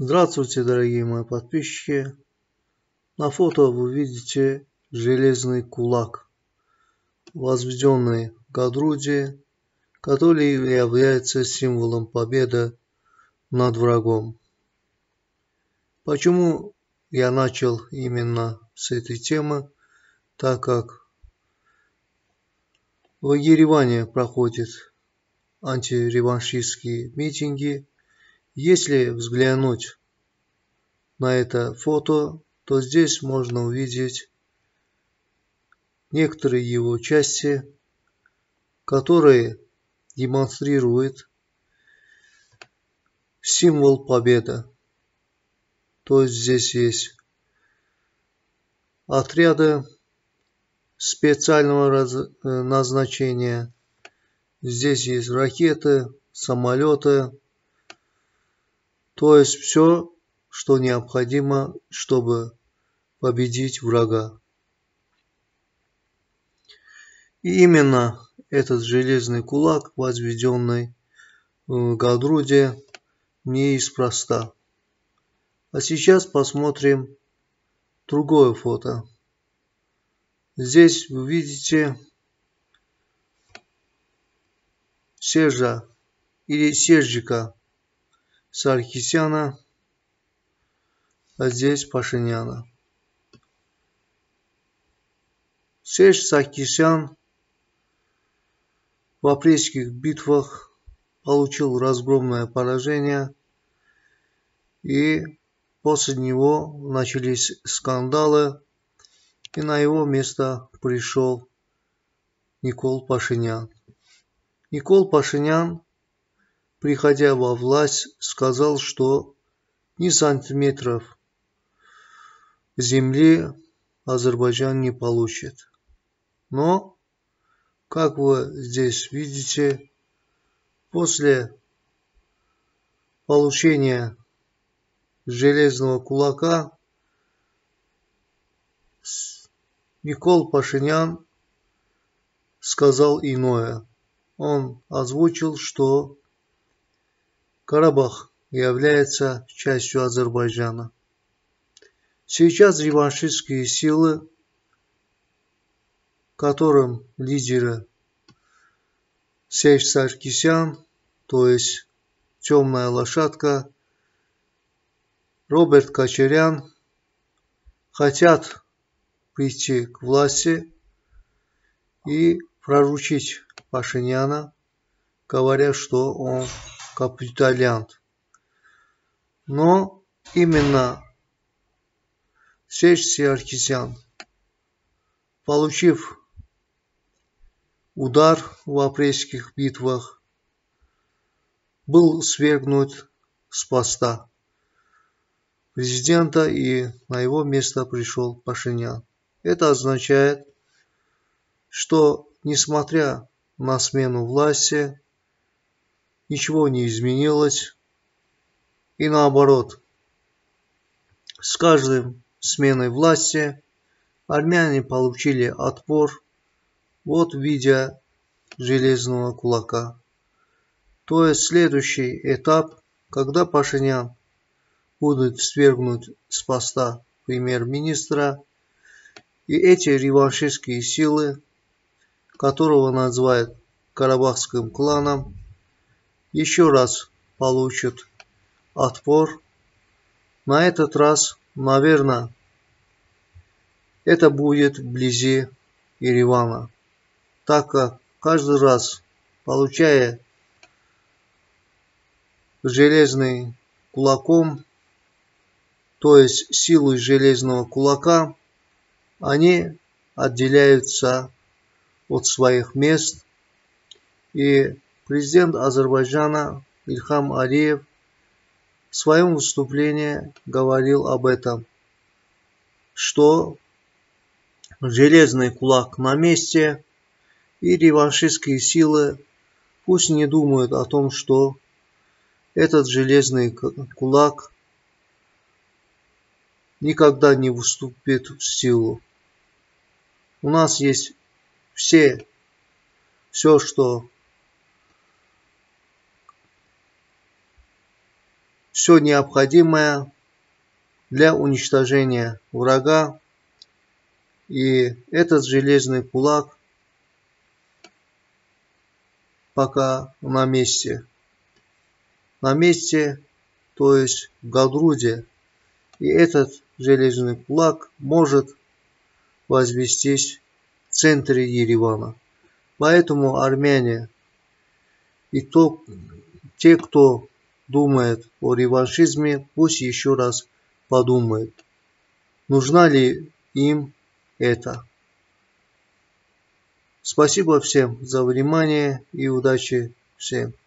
Здравствуйте, дорогие мои подписчики. На фото вы видите железный кулак, возведенный к груди, который является символом победы над врагом. Почему я начал именно с этой темы? Так как в Ереване проходят антиреваншистские митинги. Если взглянуть на это фото, то здесь можно увидеть некоторые его части, которые демонстрируют символ победы. То есть здесь есть отряды специального назначения, здесь есть ракеты, самолеты, то есть все, что необходимо, чтобы победить врага. И именно этот железный кулак, возведенный к груди, неспроста. А сейчас посмотрим другое фото. Здесь вы видите Сержа или Сержика Саркисяна, а здесь Пашиняна. Серж Саркисян в апрельских битвах получил разгромное поражение, и после него начались скандалы, и на его место пришел Никол Пашинян. Никол Пашинян, приходя во власть, сказал, что ни сантиметров земли Азербайджан не получит. Но, как вы здесь видите, после получения железного кулака Никол Пашинян сказал иное. Он озвучил, что Карабах является частью Азербайджана. Сейчас реваншистские силы, которым лидеры Серж Саркисян, то есть темная лошадка, Роберт Кочарян, хотят прийти к власти и проручить Пашиняна, говоря, что он капитулянт. Но именно Серж Саркисян, получив удар в апрельских битвах, был свергнут с поста президента, и на его место пришел Пашинян. Это означает, что несмотря на смену власти, ничего не изменилось, и наоборот, с каждой сменой власти армяне получили отпор, вот в виде железного кулака. То есть следующий этап, когда Пашинян будет свергнут с поста премьер-министра, и эти реваншистские силы, которого называют Карабахским кланом, еще раз получат отпор. На этот раз, наверное, это будет вблизи Еревана, так как каждый раз, получая железным кулаком, то есть силой железного кулака, они отделяются от своих мест. И президент Азербайджана Ильхам Алиев в своем выступлении говорил об этом, что железный кулак на месте, и реваншистские силы пусть не думают о том, что этот железный кулак никогда не вступит в силу. У нас есть все, что все необходимое для уничтожения врага. И этот железный кулак пока на месте. На месте, то есть в Гадруде. И этот железный кулак может возвестись в центре Еревана. Поэтому армяне и те, кто думает о реваншизме, пусть еще раз подумают, нужна ли им это. Спасибо всем за внимание и удачи всем.